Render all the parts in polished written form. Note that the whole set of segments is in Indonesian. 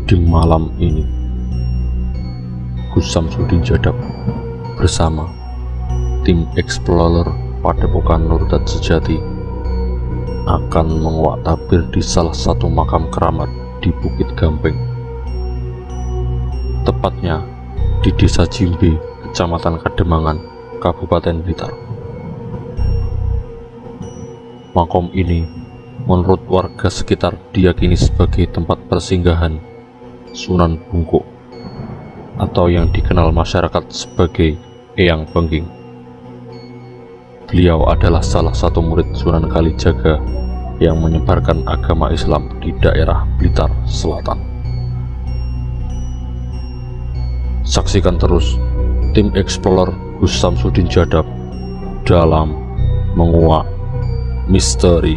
Di malam ini, Gus Samsudin Jadab bersama tim Explorer Padepokan Nurdat Sejati akan menguak tabir di salah satu makam keramat di Bukit Gamping, tepatnya di Desa Jimbe, Kecamatan Kademangan, Kabupaten Blitar. Makam ini menurut warga sekitar diyakini sebagai tempat persinggahan Sunan Bungkuk atau yang dikenal masyarakat sebagai Eyang Bengging. Beliau adalah salah satu murid Sunan Kalijaga yang menyebarkan agama Islam di daerah Blitar Selatan. Saksikan terus tim Explorer Gus Samsudin Jadab dalam menguak misteri.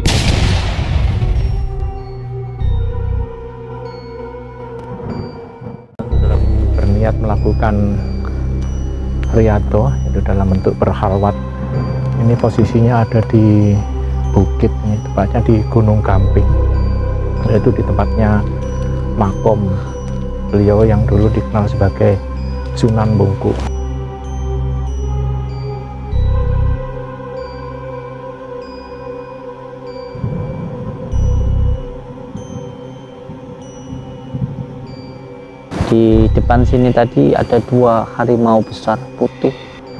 Berniat melakukan riyadhah, itu dalam bentuk berkhalwat. Ini posisinya ada di bukit, ini tepatnya di Gunung Gamping, yaitu di tempatnya makom beliau yang dulu dikenal sebagai Sunan Bungkuk. Di depan sini tadi ada 2 harimau besar putih.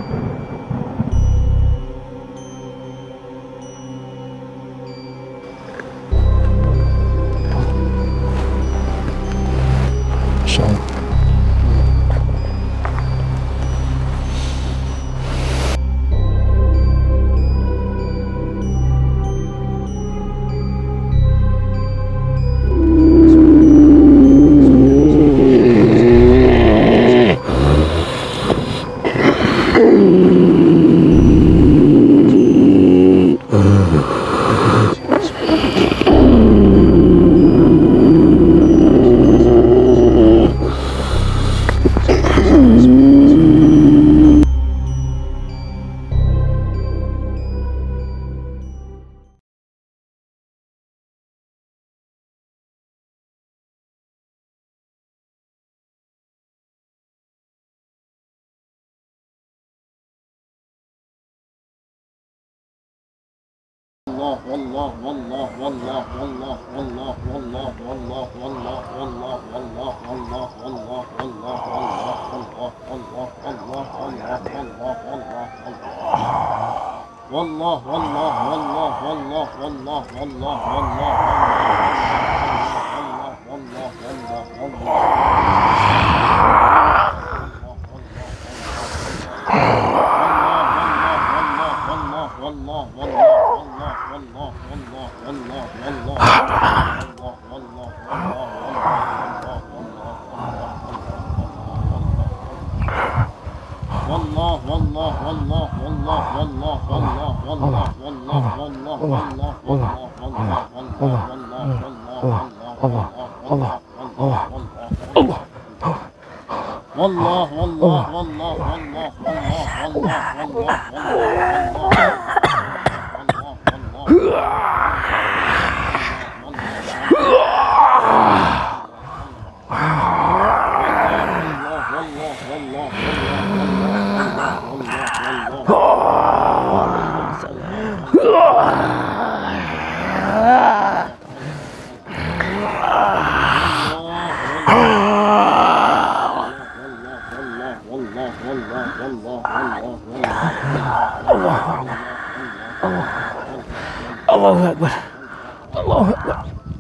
Allahu Akbar. Allahu Akbar.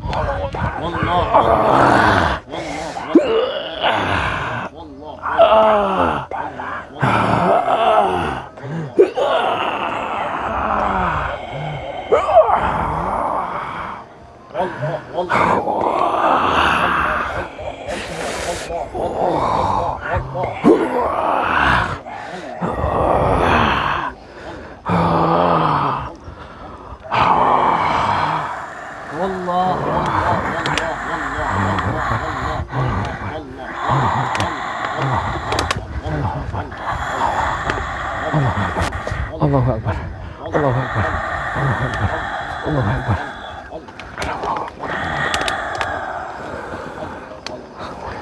Allahu Akbar. Allahu Akbar. Allahu Akbar. Allahu Akbar.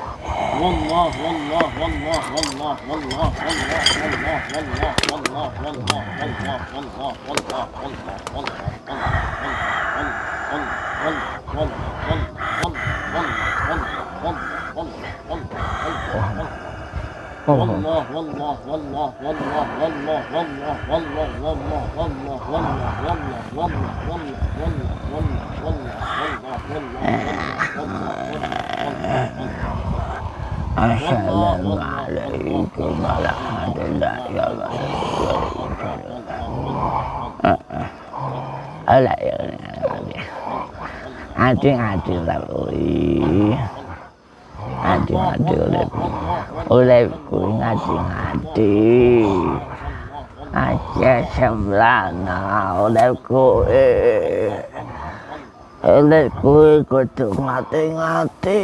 Assalamualaikum warahmatullahi wabarakatuh. Adi oleh ngadi aja semblana oleh kudu ngati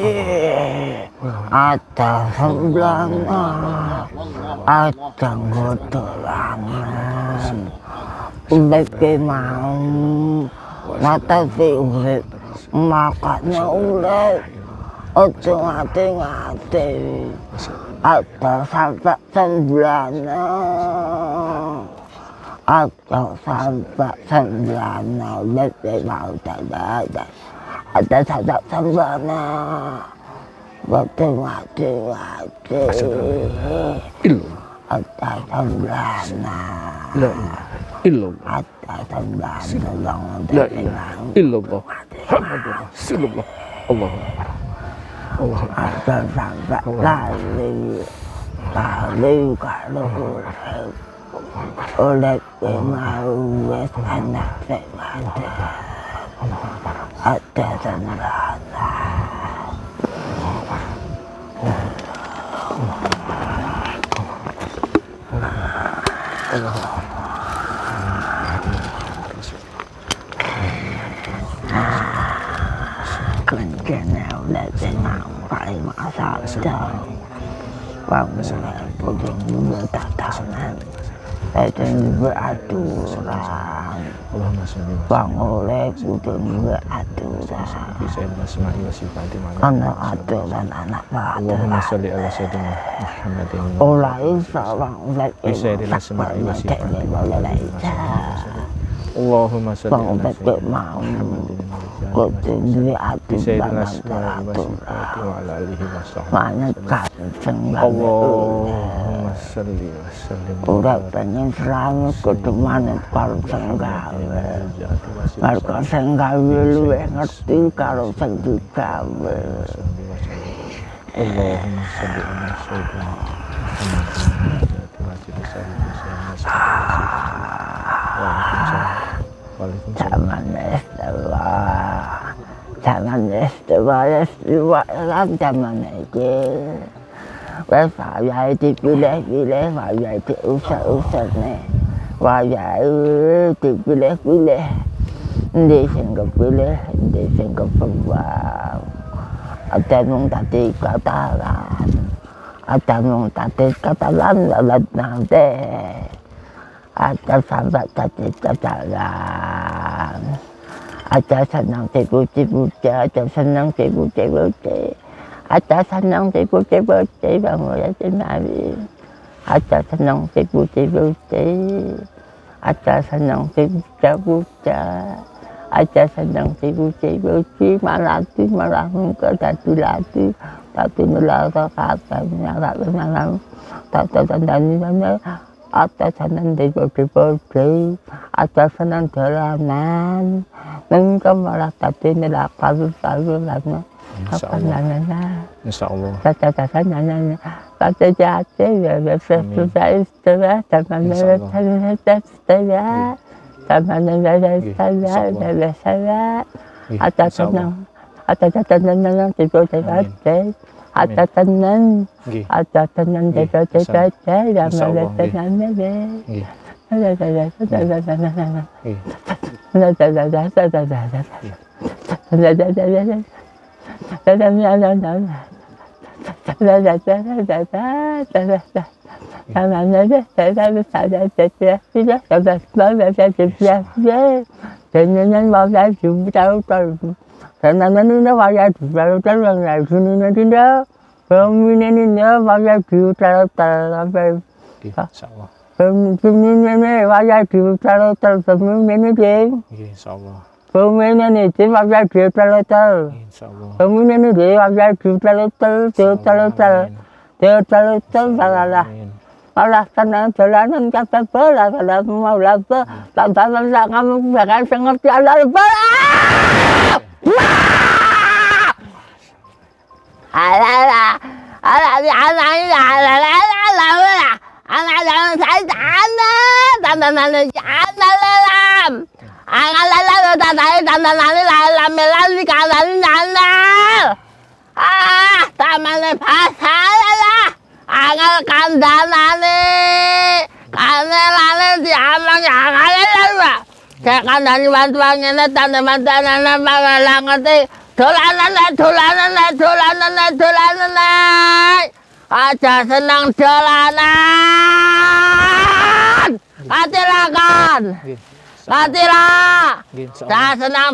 ada semblana ada ngodolangan oleh mau ngati urip makanya oleh ojo ngati ada sampai semblana ada sampai semblana lebih mau ada sampai semblana betul ngati ada semblana ada semblana ada sampai lalu kalau oleh mau wes anak ada semblana kencana oleh tenang paling masalah bangunan puding juga tatanan dan beraturan bang oleh puding beraturan anak aturan anak aturan oleh seorang oleh Allahumma sholli bang oleh mau kudu aturan banyak kanceng Allahumma sholli wa sallim udah pengen selalu kudu manut kalau senggawe kalau senggawe lu ngerti kalau senggawe Allahumma sholli ala sayyidina Zaman istiwa zaman itu wajah dipilih-pilih wajah diusah-usah nih wajah dipilih-pilih di sing kepilih di sing keperbang ada yang tadi katakan ada yang tadi katakan lalat nanti ada sampai tadi katakan ada senang cipu-cipu-cipu, ada senang cipu-cipu-cipu, ada senang cipu-cipu-cipu, bangun nabi. Ada senang cipu-cipu-cipu, ada senang cipu-cipu-cipu, ada senang cipu-cipu-cipu, malah muka tadi lagi, tadi melarang kata, malam, tadi tanda-tanda. Ada senang cipu-cipu, ada senang jalanan. Mungkin malah tadi nilai kalu lama apa nana insyaallah kata nana kata jatuh ya sudah istilah zaman saya ada senang tiba-tiba ada tenang tiba-tiba dan Pemini wajah diutar-utar sampai Nggih, insyaallah. pemini wajah diutar-utar pemini ding. Nggih, insyaallah. Pemini ding wajah diutar-utar. Insyaallah. Pemini ding wajah diutar-utar. Salah. Malah tenang jalanan kata bola kalau mau laba tanpa masa kamu bakal ngerti ala bola. Angal kandanane kanelane diamang angalane cek kandani bantuan ngene tanda-tandane malah ngerti dolanan aja senang dolanan katilakan katila dah senang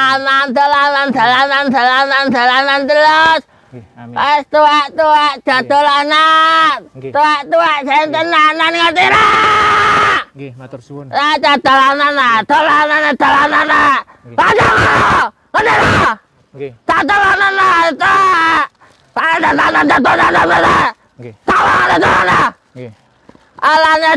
dolanan terus. Es tua jadolanan. Tua sentenanan ngerti ra? Nggih, matur suwun. Jadolanan. Padang. Ngerti ra? Nggih. Jadolanan ta. Jadolanan. Nggih. Jadolanan. Nggih. Alane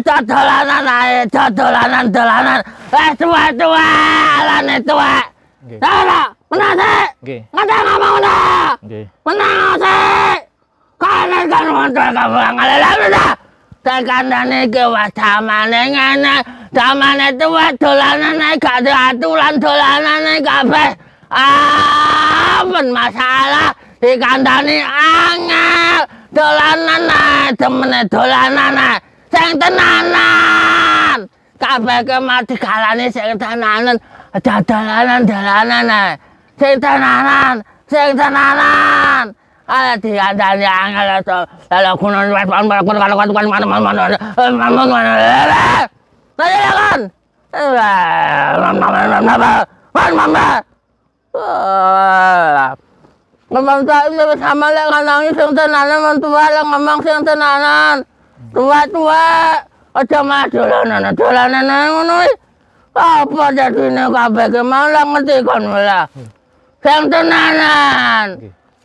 jadolanan. Es tua alane tua. Nggih. Ora, menase. Nggih. Ngata ngomong dah. Nggih. Menang sih, kalian kan mantul kamu ngalamin dah. Tekandane ke wasamane ngene, zamane tua dolanane gak ada aturan dolanane kabeh. Ampun masalah dikandani angel dolanane, temene dolanane, sing tenanan. Kabeh ke mati kalane sing tenanan, dolanane, sing tenanan. Ada dikandani angel to. Kalau kuno ngomong sama lek nangis sing tenanan mentua lek ngomong sing tenanan. Tua aja mah dolanan ngono iki. Apa jadine kabeh ke mau lek ngerti kon lah. Sing tenanan.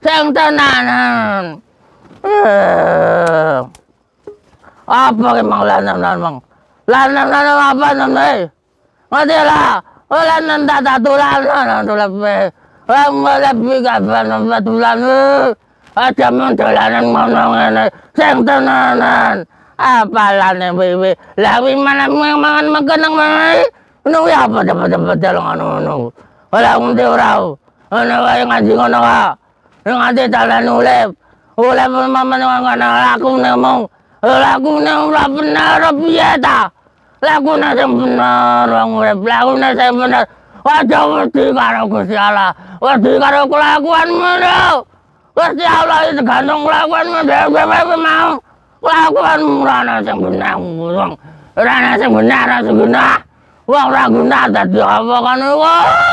Apa emang lanang apa namanya? Ngerti lah. Lanang tak tulanan lebih. Lebih kapan tulan. Ada mendolanan ngomong ngene. Sing tenanan. Apa lanang wewe. Lawi mana mangan makan meneh. Nunggu apa dapat ngono. Ora ngerti ora. Ana wae ngaji ngono kok. Nganti dalan urip mamane ngono lakune mung lakune ora bener piye ta? Lakune sing bener wong urip, lakune sing bener. Aja wedi karo Gusti Allah, wedi karo kelakuanmu lho. Gusti Allah itu gantung kelakuanmu dhewe mau. Kelakuanmu ora ana sing bener wong. Ora ana sing bener, ora sing guna. Wong ora guna dadi apa kan iku?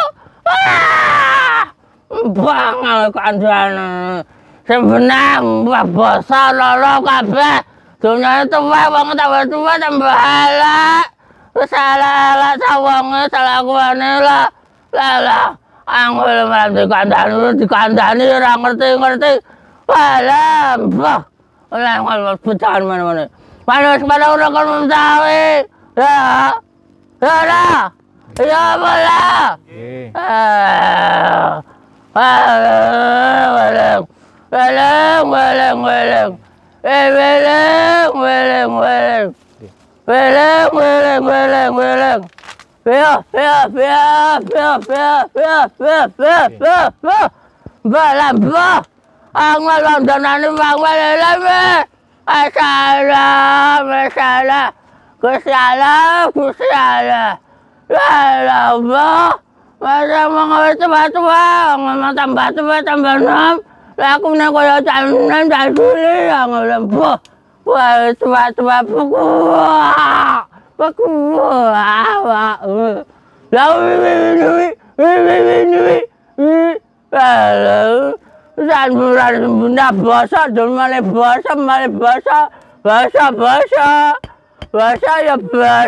Bangal kancane sing bener basa loro kabeh dunyane tuwa wong tuwa tambah elek wis elek sawonge salakuane lah angel malah dikandani ora ngerti alah mbah ora ngel becan mana panas pada ora kon mentawe ya bola Weleng. Balambo. Angwal wandonane wong welele. Masalah. Gusti Allah. Ya Allah. Masa mau tua-tua, ngomong tambah tua tambah nom. Aku nak kaya canan jaduli yang lembuh. Wah tua-tua buku. Lalu bulan bunda basa dul male basa ya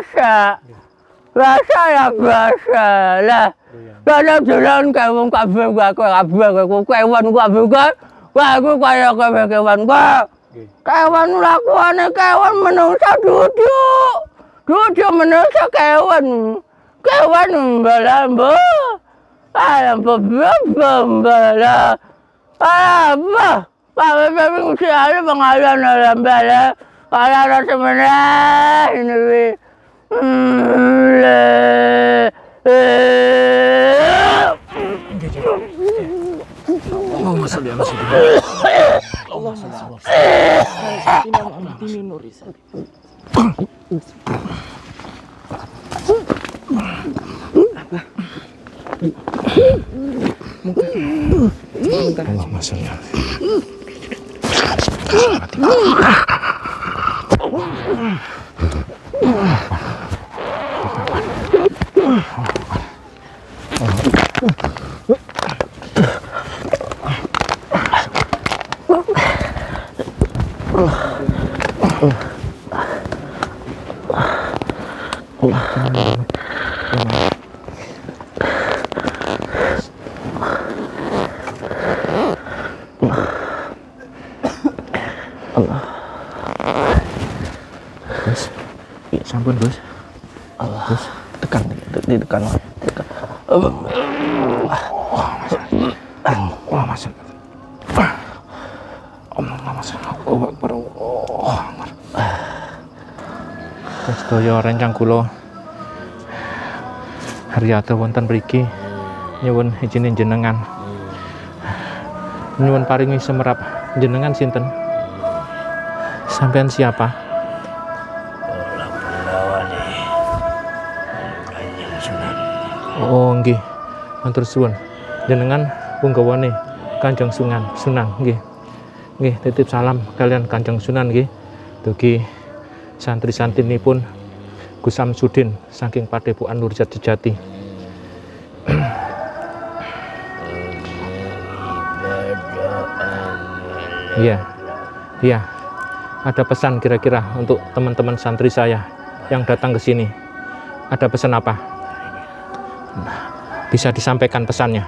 basa lah kalau jalan kayak wong kabeh aku kewan aku kaya kewan kewan lakuane kewan menungsa duduk menungsa kewan balambo alam bala apa tapi mesti ada pengalan alam bala kalau sebenarnya ini Sampun Bos. Allah. Bos, tekan. Wah, Mas. Sedaya rencang kula Haryanto wonten mriki nyuwun izin jenengan. Nyuwun paringi semerap jenengan sinten? Sampean siapa? Oh nggih, matur suwun. Jenengan punggawane Kanjeng Sunan nggih. Nggih, titip salam kalian Kanjeng Sunan nggih. Dugi santri-santrinipun Gus Samsudin saking Padepokan Nurjat Sejati. Iya. Ada pesan kira-kira untuk teman-teman santri saya yang datang ke sini. Ada pesan apa? Bisa disampaikan pesannya.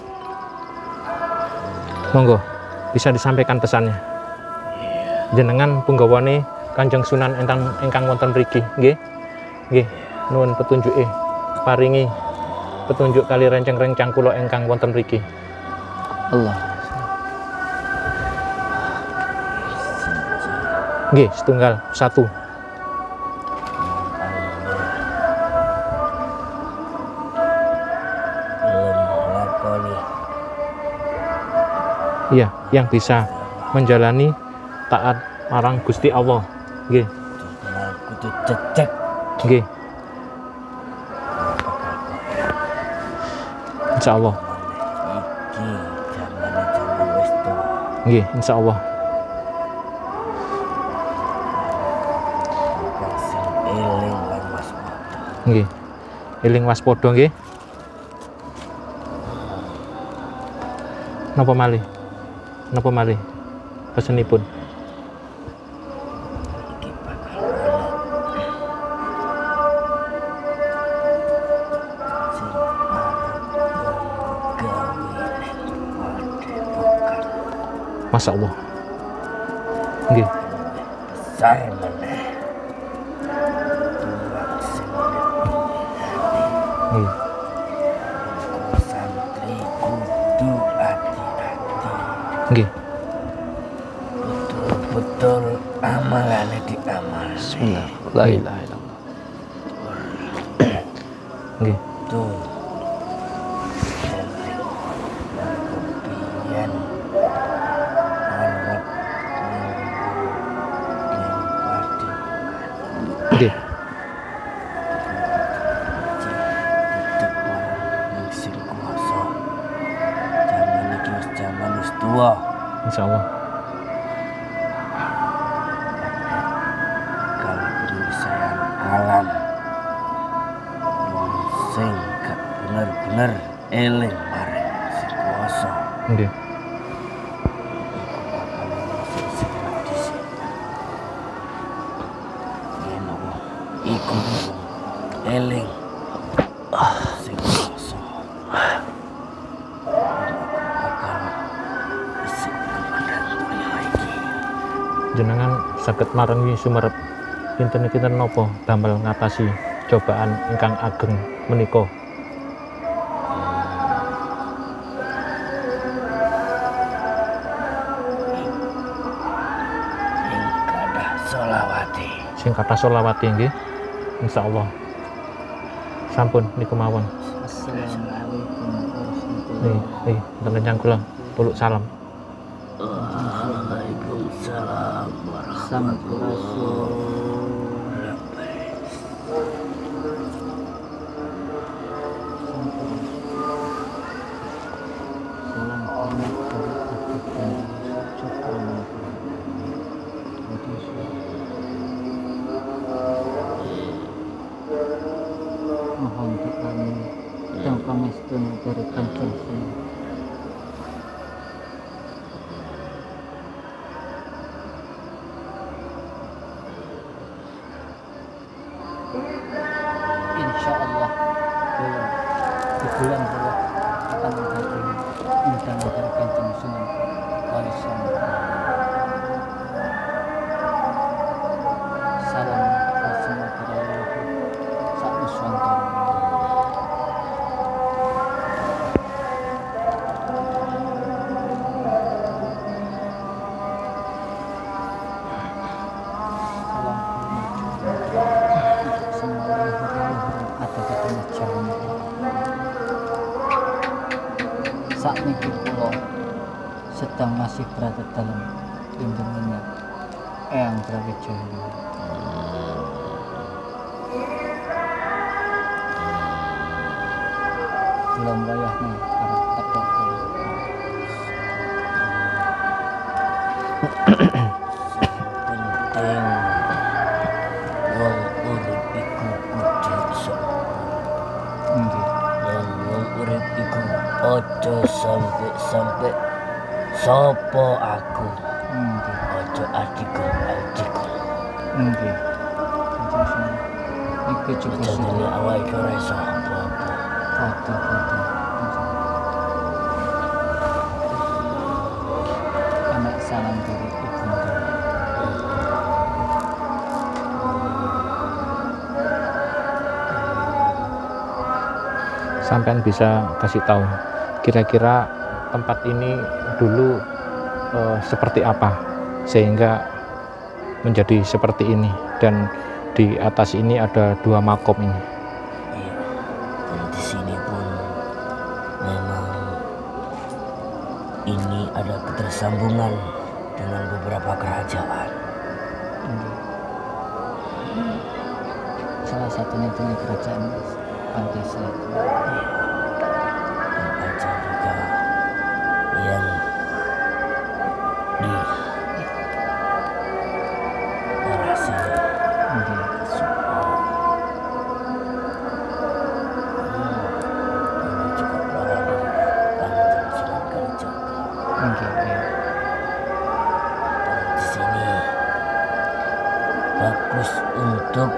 Monggo, bisa disampaikan pesannya. Jenengan punggawane Kanjeng Sunan ingkang wonten mriki, nggih. Nggih, nuwun petunjuke. Paringi petunjuk kali rencang-rencang kula ingkang wonten mriki. Allah. Nggih, setunggal satu. Iya, yang bisa menjalani taat marang Gusti Allah. Nggih. kudu cecek. Nggih. Insyaallah. Iki jamane wis tuwa. Nggih, insyaallah. Eling lan waspada. Nggih. Eling waspada nggih. Napa malih? Napa malih? Pesenipun. Iki bakal Masya Allah. Nggih. besar meneh. Nggih. Santri kudu hati-hati. Nggih. Betul amalannya diamal. Bismillah. La ilaha illallah. Nggih. Tuh. Santri kepian harap Nggih. tua Insyaallah. kalau penyelesaian alam sing gak bener-bener eling bareng si kuasa Nggih. iku eling sing rasa bakal isik kepada kuliah iki. Jenengan saged marengi sumerep kinten-kinten napa damel ngatasi cobaan ingkang ageng menika? Sing kathah sholawati nggih. Insyaallah. Sampun niku mawon. Assalamualaikum warahmatullahi Nih, ntengen kula puluk salam. Waalaikumsalam mohon kami dan pamestun dari kanjeng Sunan. Insya Allah di bulan Allah akan menghadiri undangan dari kanjeng Sunan Walisan. Salam semua para leluhur sak nuswantara. Saat niki kula sedang masih berada dalam lindungannya Eyang Brawijaya. Belum wayahnya arep teko kula. penting wong urip iku kudu iso Nggih. dan wong urip iku ojo sampai sopo aku Nggih. ojo adikku Nggih. Kanjeng Sunan. Iki juga jadi sudah awak iku ora iso apa-apa. foto-foto. Anak salam dari ibunda. Sampean bisa kasih tahu kira-kira tempat ini dulu seperti apa sehingga menjadi seperti ini, dan di atas ini ada 2 makom ini. Iya. Dan di sini pun memang ini ada ketersambungan dengan beberapa kerajaan. Nggih. Salah satunya dengan kerajaan Pantai Selatan. Dan ada juga yang di daerah sini. Nggih. Ini juga berada di Pantai Sunan Kalijaga. Nggih. Iya. Dan di sini bagus untuk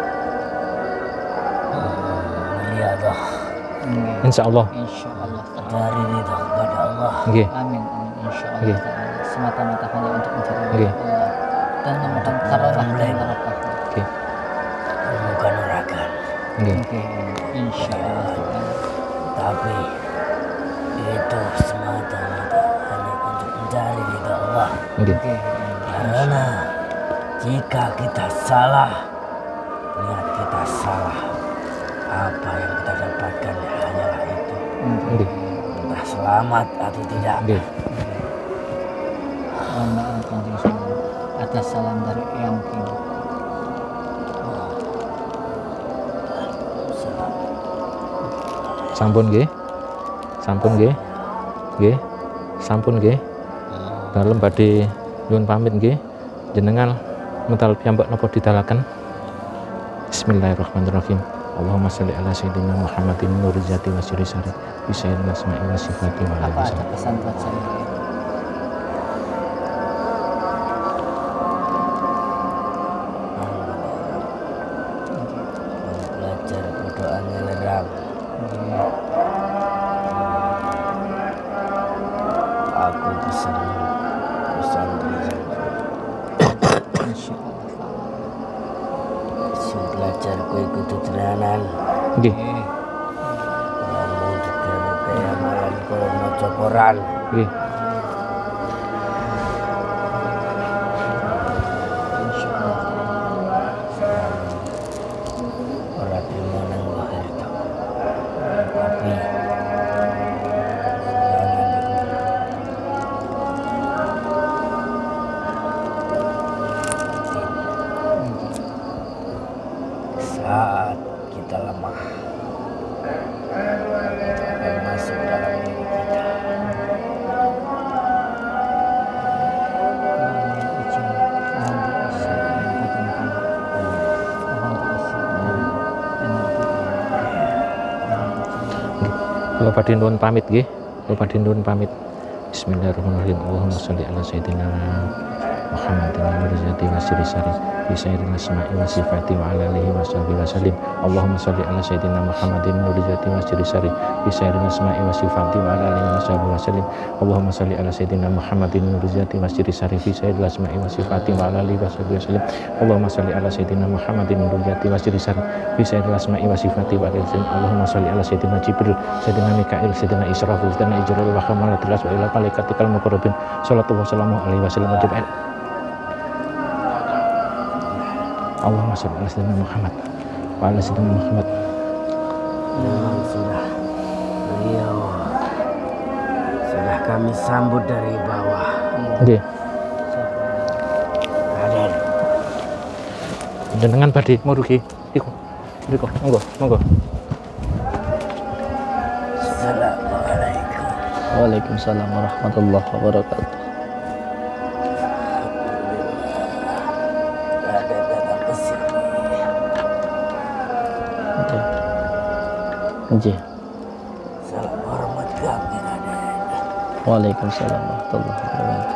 meriadah Nggih. Insya Allah. Insya Allah. dari ridha kepada Allah. Nggih. Amin. Amin. Insya Allah. Nggih. Ta'ala. Semata-mata hanya untuk mencari Nggih. ridha Allah dan memohon karunia dan barokah. Oke. Bukan uragan, Nggih. Nggih. Insya Allah. Ta'ala. tapi itu semata-mata hanya untuk mencari ridha Allah. Nggih. Nggih. Karena jika kita salah, niat kita salah, apa yang kita dapatkan hanyalah itu, Nggih. entah selamat atau tidak. Nggih. Mohon maaf Kanjeng Sunan. Atas salam dari Eyang King. Sampun nggih. Sampun nggih. Nggih. Sampun nggih. Dalem badhe nyuwun pamit nggih. Jenengan mental piyambak napa didalaken? Bismillahirrahmanirrahim. Allahumma sholli ala sayyidina Muhammadin nuril zati wa sirri sari bi sayyidina asma'i wa sifati wa Apa alihi. ada pesan buat saya? aku pesantren sing belajar kowe kudu tenanan Nggih. ngomong juga kayak malam kowe maca Quran Nggih. ora terima nang lahir tok tapi saat kita lemah akan masuk dalam diri kita Kula badhe nuwun pamit nggih. Kula badhe nuwun pamit. Bismillahirrahmanirrahim. Allahumma sholli ala sayyidina Muhammadin wa rizati wa sirri sari bi sayyidina asma'i wa sifati wa ala alihi wa sahbihi wa sallim. Allahumma sholli ala sayyidina Muhammadin wa rizati wa sirri sari bi sayyidina asma'i wa sifati wa ala alihi wa sahbihi wa sallim. Allahumma sholli ala sayyidina Muhammadin wa rizati wa sirri sari bi sayyidina asma'i wa sifati wa ala alihi wa sahbihi wa sallim. Allahumma sholli ala sayyidina Muhammadin wa rizati wa sirri sari bi sayyidina asma'i wa sifati wa ala alihi wa sallim. Allahumma sholli ala sayyidina Jibril, sayyidina Mikail, sayyidina Israfil, sayyidina Ijrail wa hamalatil aswa ila malaikatikal muqarrabin. Shallallahu alaihi wasallam ajma'in. Allahumma sholli ala sayyidina Muhammad wa ala sayyidina Muhammad. memang beliau sudah kami sambut dari bawah Nggih. Raden Jenengan badhe murugi. Iku. Monggo, monggo. Assalamualaikum Waalaikumsalam warahmatullahi wabarakatuh. Raden datang ke sini Nggih. salam hormat kami Raden Waalaikumsalam warahmatullahi wabarakatuh.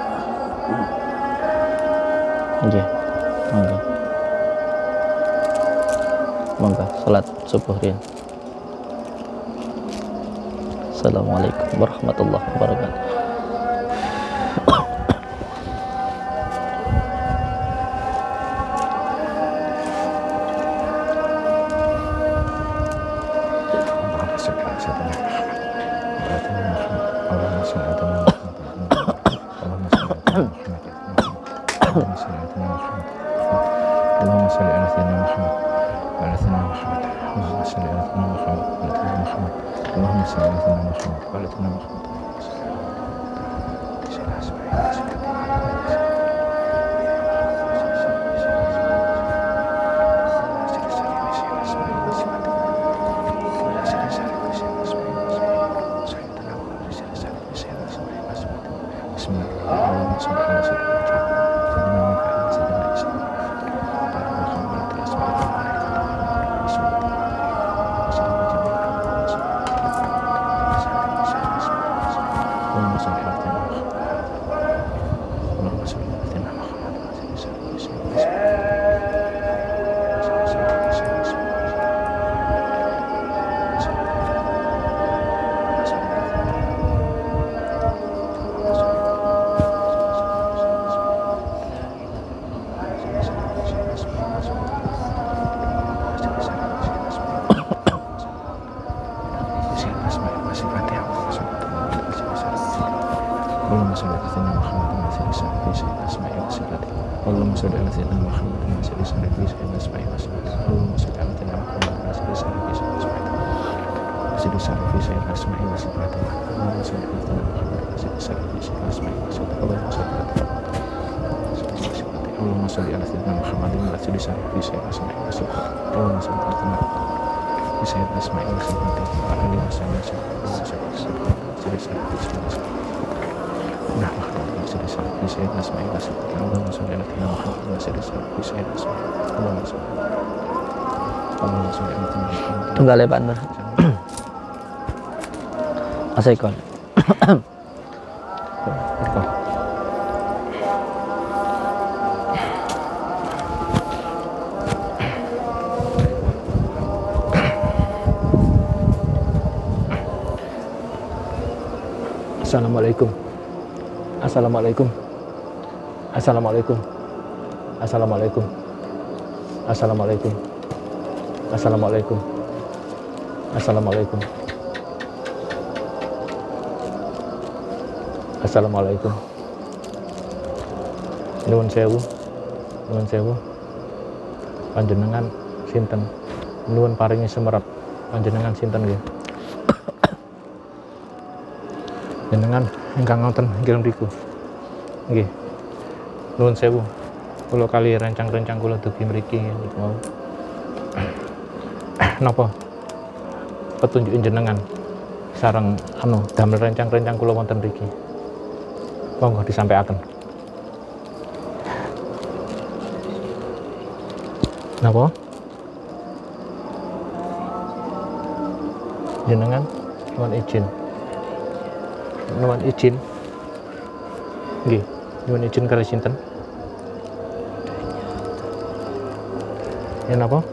Nggih. Monggo. Monggo salat subuh riyen. Assalamualaikum warahmatullahi wabarakatuh. Allahumma sholli ala sayyidina Muhammad wa ala sayyidina Muhammad. Allahumma sholli ala sayyidina Muhammad wa ala sayyidina Muhammad. Allahumma sholli ala sayyidina Muhammad wa ala sayyidina Muhammad. Allahumma sholli ala sayyidina Muhammad wa ala sayyidina asma'i wa sifati. Allahumma sholli ala sayyidina Muhammad wa ala sayyidina asma'i wa sifati. Allahumma sholli ala sayyidina Muhammad wa ala sayyidina asma'i wa sifati. Allahumma sholli ala sayyidina Muhammad wa ala sayyidina asma'i wa sifati. Allahumma sholli ala sayyidina Muhammad wa ala sayyidina asma'i wa sifati. Allahumma sholli ala sayyidina Muhammad wa ala sayyidina asma'i wa sifati. Allahumma sholli ala sayyidina asma'i wa sifati. Wa ala alihi wa sahbihi wa sallam. Nah, sudah sampai saya asma'i wa sifati. Allahumma sholli ala sayyidina Muhammad wa ala sayyidina asma'i. Allahumma sholli ala sayyidina Muhammad. Tunggal ya Pak Nur. Asaikon. Assalamualaikum. Assalamualaikum. Assalamualaikum. Assalamualaikum. Assalamualaikum. Assalamualaikum. Assalamualaikum. Assalamualaikum. Nuwun sewu. Nuwun sewu. Panjenengan sinten? Nuwun paringi semerap. Panjenengan sinten nggih? Jenengan ingkang ngoten inggih mriku. Nggih. Nuwun sewu. Kula kali rencang-rencang kula dugi mriki niku mau. Napa petunjuk jenengan sareng damel rencang-rencang kula wonten mriki. Monggo disampaikan. Napa? Jenengan nuwun izin. Nuwun izin. Nggih, nuwun izin kali sinten? Ya napa?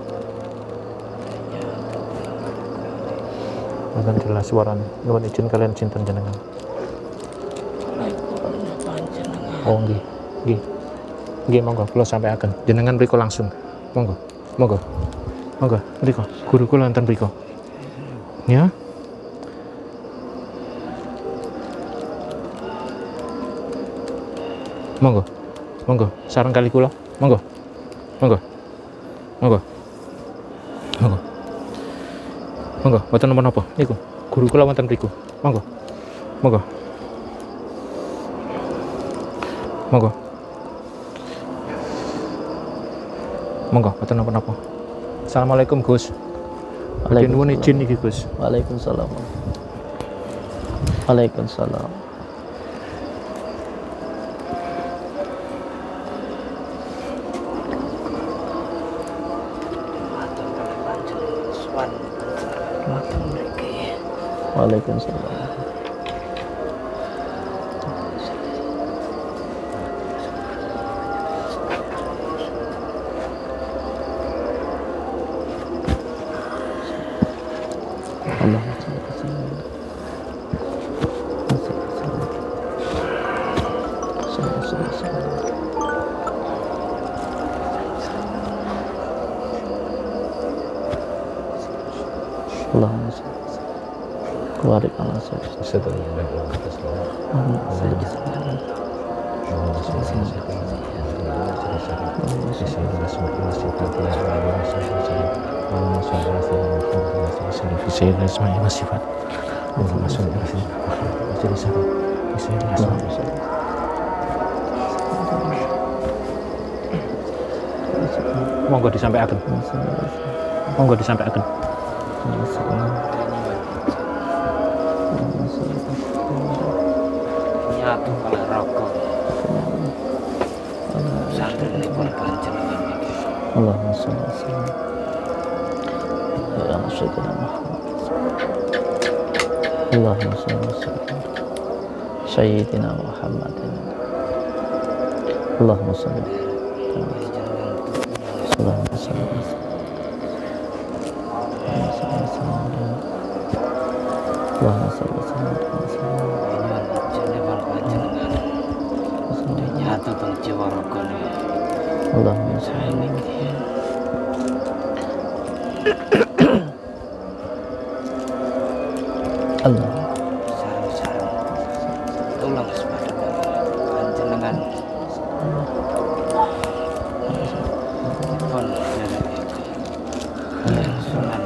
Akan jelas suaranya. Nuwun izin kalian sinten jenengan? Oh nggih. Nggih. Nggih monggo kula sampaikan. Jenengan mriku langsung. Monggo. Monggo. Monggo mriku. Guru kula wonten mriku. Ya. Monggo. Monggo sareng kali kula. Monggo. Monggo. Monggo. Monggo. Monggo, mboten napa-napa. Niku, guru kula wonten mriku. Monggo. Monggo. Monggo. Monggo, mboten napa-napa. Assalamualaikum, Gus. Nuwun izin iki, Gus. Waalaikumsalam. Waalaikumsalam. Waalaikumsalam. Allahumma sholli barik ala Monggo disampaikan. Monggo disampaikan. Nyatu kalau rokok santri ini pun panjenengan iki. Allahumma sholli wa sallim ala sayyidina Muhammad. Allahumma sholli wa sallim sayyidina Muhammadin. Allahumma sholli Allahumma sholli wa sallim. Allahumma sholli wa sallim. Nyatu teng jiwa rokok ini. Allahumma sholli wa sallim. Allah. Sarang-sarang tolong sepatu panjenengan pun dari sunan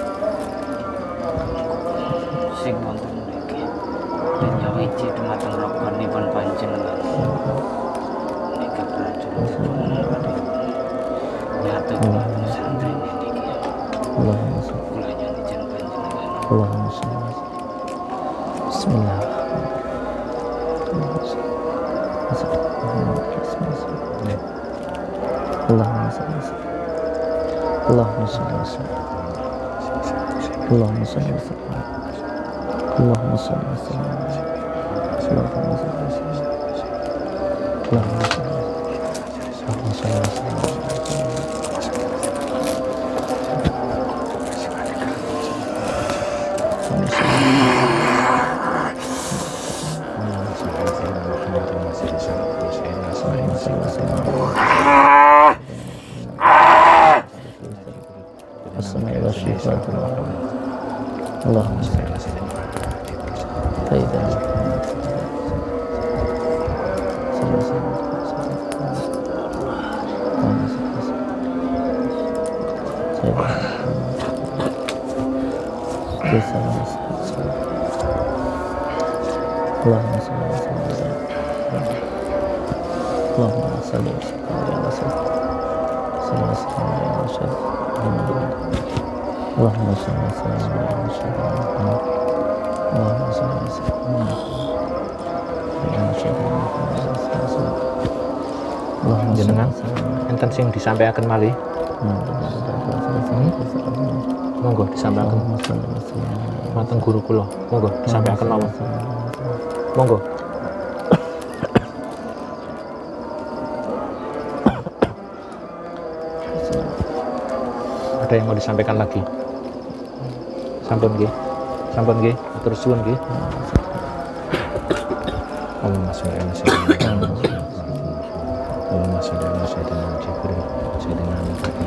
sing wonten mriki dan wiji dumateng rogonipun panjenengan nika prajurit nyatu kula santri niki Allahumma sholli. kula nyanyi jen panjenengan. Allahumma sholli. Bismillah. Allahumma sholli. Allahumma sholli. Allahumma sholli. Allahumma sholli. Allahumma sholli. salli wa sallim. Assalamualaikum warahmatullahi wabarakatuh. Allahumma salli ala sayyidina Allahumma salli wa sallim. Allahumma salli wa sallim ala Allahumma salli wa sallim ala Allahumma salli wa sallim jenengan enten sing disampaikan malih monggo disampaikan mateng guru kula monggo disampaikan mawon monggo. Ada yang mau disampaikan lagi? Sampun nggih. Sampun nggih. Matur suwun nggih. Allahumma sholli ala sayyidina Allahumma sholli ala sayyidina Jibril sayyidina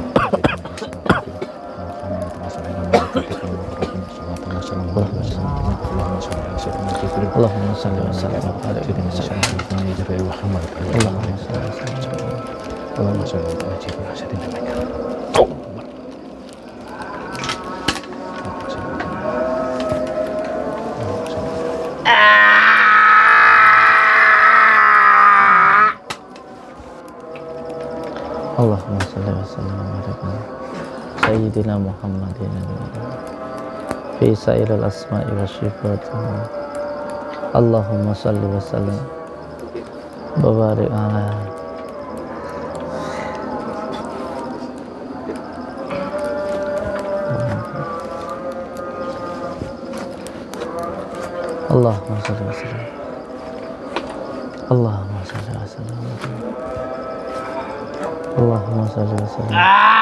Allahumma salli wa sallim ala sayyidina Jibril Muhammad. Allahumma salli wa sallim. Allahumma salli ala sayyidina Jibril. Allahumma salli wa sallim ala sayyidina Muhammadin fi sa'iril asma'i wa sifati. Allahumma salli wa sallim wa barik ala Allahumma salli wa sallim. Allahumma salli wa sallim. Allahumma salli wa sallim.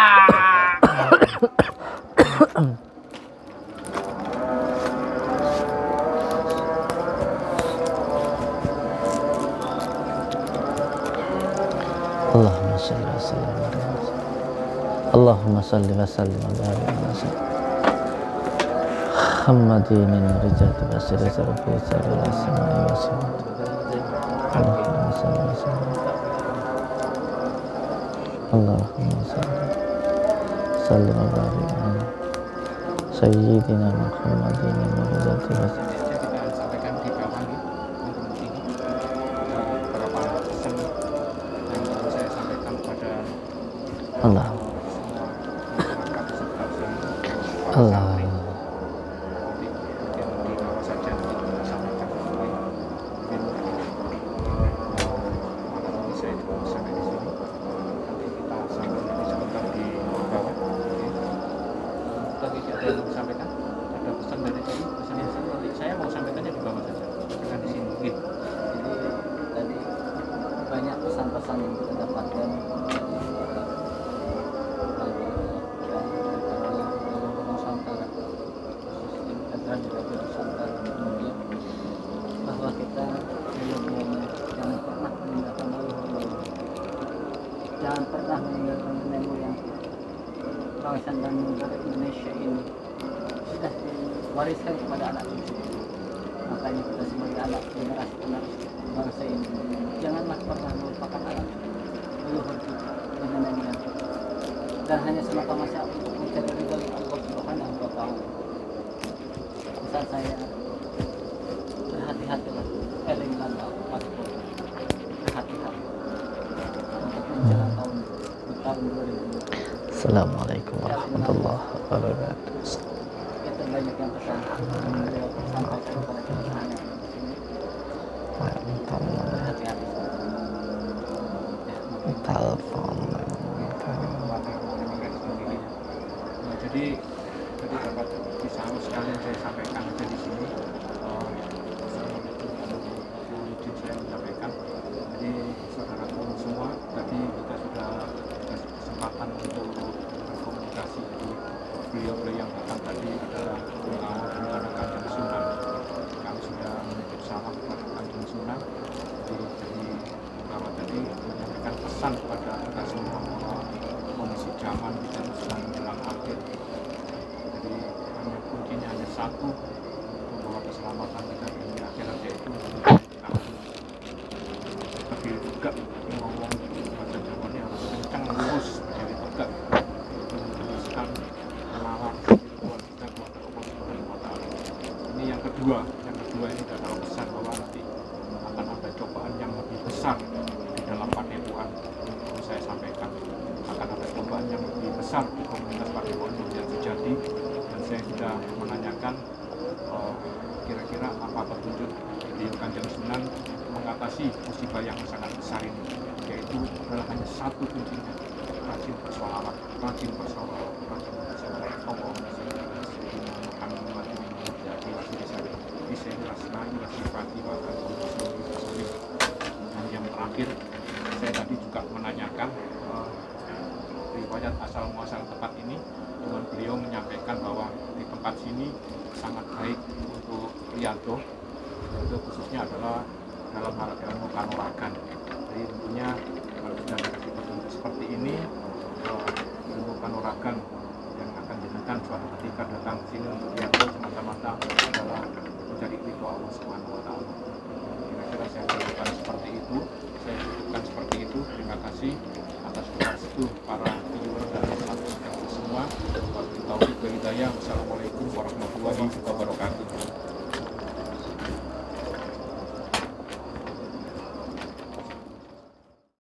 Allahumma salli wa sallim. Allahumma salli wa sallim wa barik ala sayyidina Muhammadin rijati basiri sarfi saril asma'i wa sifati. Allahumma salli wa sallim. Allahumma salli wa barik ala sayyidina Muhammadin rijati basiri. Allah Allah banyak pesan-pesan yang kita dapatkan bahwa kita jangan pernah meninggalkan leluhur, jangan pernah meninggalkan nenek moyang. Kawasan dan negara Indonesia ini sudah diwariskan kepada anak cucu. Makanya kita sebagai anak generasi penerus bangsa ini janganlah pernah melupakan anak leluhur kita dan nenek moyang kita, dan hanya semata-mata untuk mencari ridha Allah Subhanahu wa Ta'ala. Pesan saya, berhati-hatilah, elinglah waktu, berhati-hati untuk menjelang tahun 2020. Assalamualaikum warahmatullahi wabarakatuh. Kita banyak yang pesan beliau sampaikan kepada kita hanya di sini. Berhati-hati. Jadi dapat bisa sekalian saya sampaikan aja di sini. Assalamualaikum saya menyampaikan. Jadi saudaraku semua, tadi kita sudah dikasih kesempatan untuk berkomunikasi. Jadi beliau yang datang tadi adalah beliau dari Kanjeng Sunan. Kami sudah menitip salam kepada Kanjeng Sunan. Jadi beberapa tadi menyampaikan pesan kepada kita semua bahwa kondisi zaman kita sedang menjelang akhir. Jadi kuncinya hanya satu, bahwa keselamatan kita di akhirat yaitu tapi juga ngomong bahasa Jawanya harus kencang lurus dari tegak meneruskan menalar Tuhan kita kepada Allah Subhanahu wa Ta'ala. Ini yang kedua ini adalah pesan bahwa nanti akan ada cobaan yang lebih besar di dalam Padepokan. Yang saya sampaikan akan ada cobaan yang lebih besar di komunitas Padepokan Nur Sejati, dan saya sudah menanyakan kira-kira apa petunjuk di Kanjeng Sunan mengatasi musibah yang sangat besar ini, yaitu adalah hanya satu kuncinya, rajin bersolawat, rajin bersolawat. Dan yang terakhir, saya tadi juga menanyakan riwayat asal muasal tempat ini, dengan beliau menyampaikan bahwa di tempat sini sangat baik untuk riyadho, itu khususnya adalah dalam hal ilmu kanuragan. Jadi tentunya kalau sudah dikasih petunjuk seperti ini, ilmu kanuragan yang akan jenengan suatu ketika datang ke sini untuk riyadho semata-mata adalah mencari ridho Allah Subhanahu wa Ta'ala.